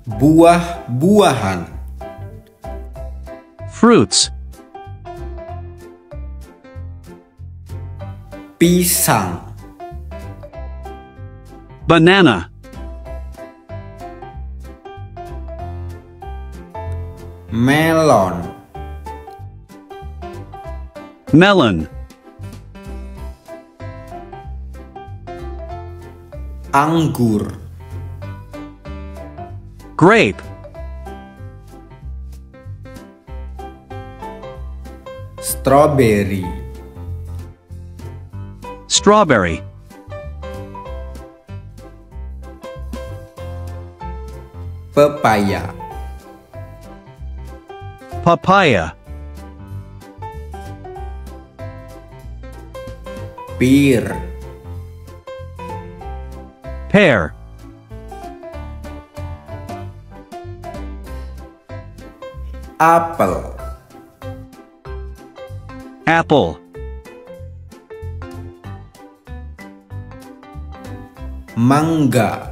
buah-buahan. Fruits. Pisang. Banana. Melon. Melon. Anggur. Grape. Strawberry. Strawberry. Pepaya. Papaya. Pir. Pear. Apel. Apple. Mangga.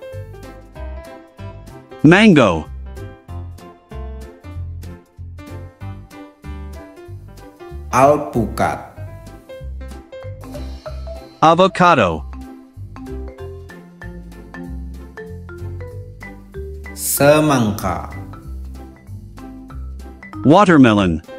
Mango. Alpukat. Avocado. Semangka. Watermelon.